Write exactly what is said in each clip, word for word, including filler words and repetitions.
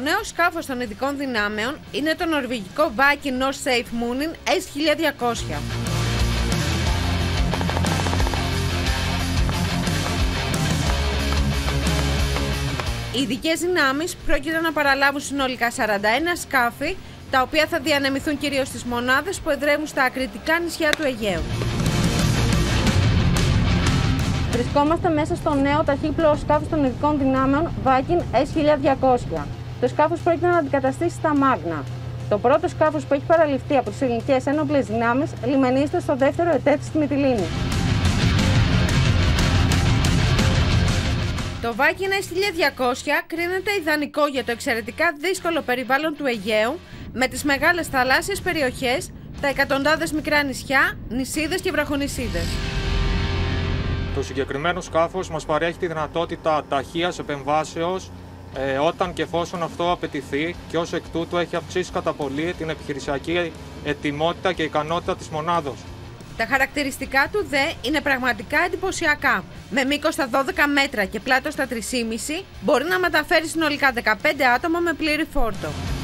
νέο σκάφος των ειδικών δυνάμεων είναι το νορβηγικό Viking North Safe Moonin ες χίλια διακόσια. Οι ειδικές δυνάμεις πρόκειται να παραλάβουν συνολικά σαράντα ένα σκάφη, τα οποία θα διανεμηθούν κυρίως στις μονάδες που εδρεύουν στα ακριτικά νησιά του Αιγαίου. Βρισκόμαστε μέσα στο νέο ταχύπλοο σκάφος των ειδικών δυνάμεων Viking ες χίλια διακόσια. Το σκάφος πρόκειται να αντικαταστήσει τα Magna. Το πρώτο σκάφος που έχει παραληφθεί από τις ελληνικές ένοπλες δυνάμεις λιμενίζεται στο δεύτερο ΕΤΕΘ στη Μυτιλήνη. Το Viking ες χίλια διακόσια κρίνεται ιδανικό για το εξαιρετικά δύσκολο περιβάλλον του Αιγαίου, με τις μεγάλες θαλάσσιες περιοχές, τα εκατοντάδες μικρά νησιά, νησίδες και βραχονησίδες. Το συγκεκριμένο σκάφος μας παρέχει τη δυνατότητα ταχείας επεμβάσεως ε, όταν και εφόσον αυτό απαιτηθεί, και ως εκ τούτου έχει αυξήσει κατά πολύ την επιχειρησιακή ετοιμότητα και ικανότητα της μονάδος. Τα χαρακτηριστικά του δε είναι πραγματικά εντυπωσιακά. Με μήκος στα δώδεκα μέτρα και πλάτος στα τρία κόμμα πέντε μπορεί να μεταφέρει συνολικά δεκαπέντε άτομα με πλήρη φόρτο.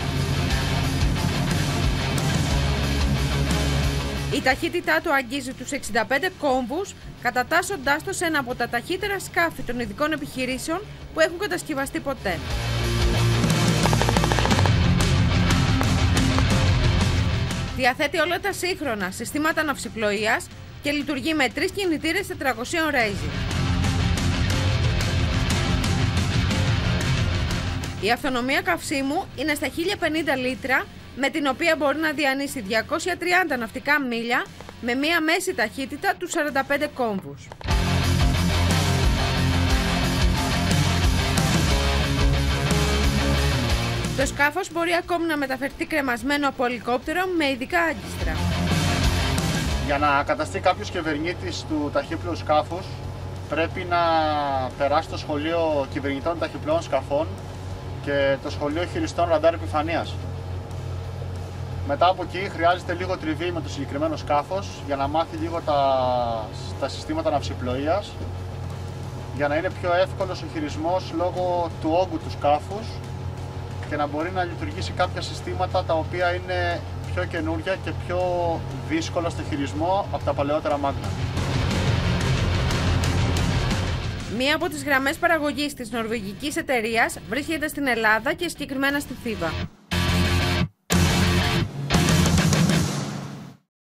Η ταχύτητά του αγγίζει τους εξήντα πέντε κόμβους, κατατάσσοντάς το σε ένα από τα ταχύτερα σκάφη των ειδικών επιχειρήσεων που έχουν κατασκευαστεί ποτέ. Διαθέτει όλα τα σύγχρονα συστήματα ναυσιπλοείας και λειτουργεί με τρεις κινητήρες τετρακόσια ρέιζι. Η αυτονομία καυσίμου είναι στα χίλια πενήντα λίτρα, με την οποία μπορεί να διανύσει διακόσια τριάντα ναυτικά μίλια με μία μέση ταχύτητα του σαράντα πέντε κόμβους. Το σκάφος μπορεί ακόμη να μεταφερθεί κρεμασμένο από ελικόπτερο με ειδικά άγκιστρα. Για να καταστεί κάποιος κυβερνήτης του ταχύπλου σκάφους, πρέπει να περάσει το σχολείο κυβερνητών ταχυπλών σκαφών και το σχολείο χειριστών ραντάρ επιφανείας. Μετά από εκεί χρειάζεται λίγο τριβή με το συγκεκριμένο σκάφος για να μάθει λίγο τα, τα συστήματα ναυσιπλοείας, για να είναι πιο εύκολος ο χειρισμός λόγω του όγκου του σκάφους και να μπορεί να λειτουργήσει κάποια συστήματα τα οποία είναι πιο καινούρια και πιο δύσκολα στο χειρισμό από τα παλαιότερα Magna. Μία από τις γραμμές παραγωγής της νορβηγικής εταιρείας βρίσκεται στην Ελλάδα και συγκεκριμένα στη Θήβα.